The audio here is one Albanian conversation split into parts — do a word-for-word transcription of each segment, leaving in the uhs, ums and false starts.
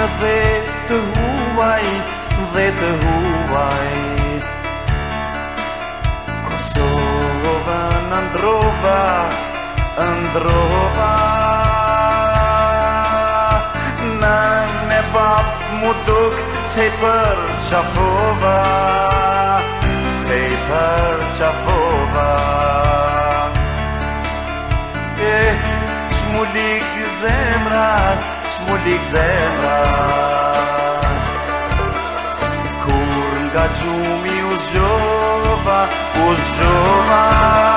dhe të huaj, dhe të huaj. Kosova në ndrova, ndrova. Në ne bab mu duk se i për qafova, se i për qafova. Eh, shmulik zemra, shmulik zemra. Kur nga gjumi u zgjova, u zgjova.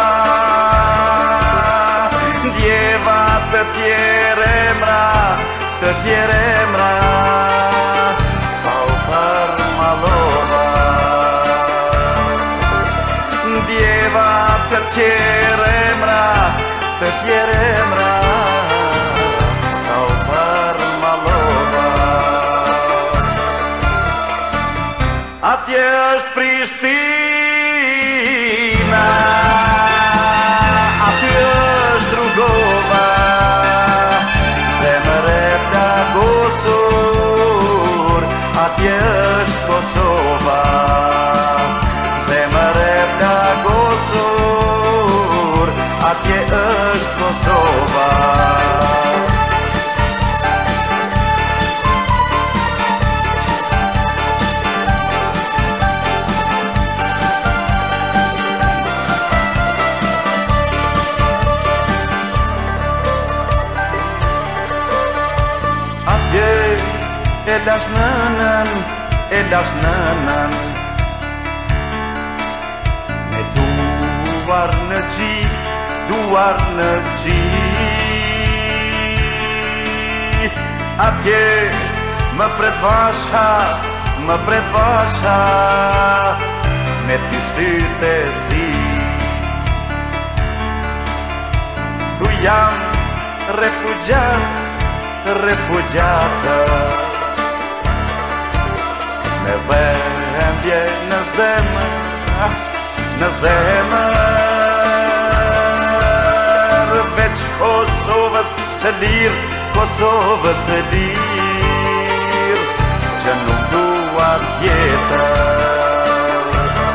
Ndjeva të tjere emra, të tjere emra, sa u përmalova. Ndjeva të tjere emra, të tjere emra, sa u përmalova. Atje është Prishtina, aty është Rugova, zemër e plagosur, atje është Kosova, zemër e plagosur, atje është Kosova. E lash nënën, e lash nënën, me duar në qi, duar në qi. Atje më pret vasha, më pret vasha, me ty sytë e zi. Tu jam refugjat, refugjata, me vëmbje në zemër, në zemër. Veç Kosovës së lirë, Kosovës së lirë, që nuk dua tjetër.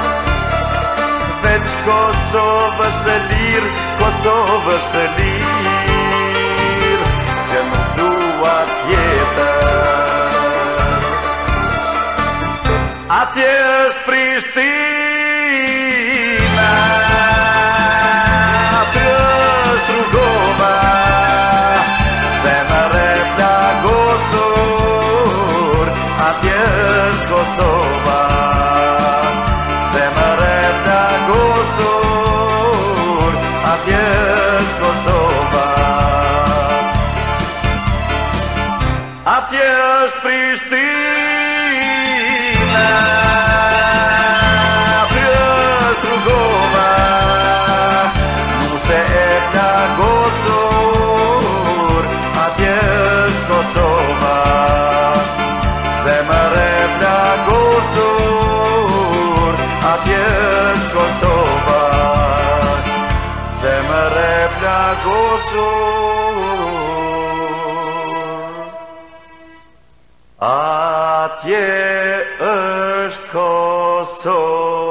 Veç Kosovës së lirë, Kosovës së lirë, që nuk dua tjetër. Atje është Prishtina, aty është Rugova, zemër e plagosur, atje është Kosova, zemër e plagosur, atje është Kosova. Atje është Prishtina, aty është Rugova, nuse e plagosur, atje është Kosova, zemër e plagosur, atje është Kosova, zemër e plagosur, atje është Kosova.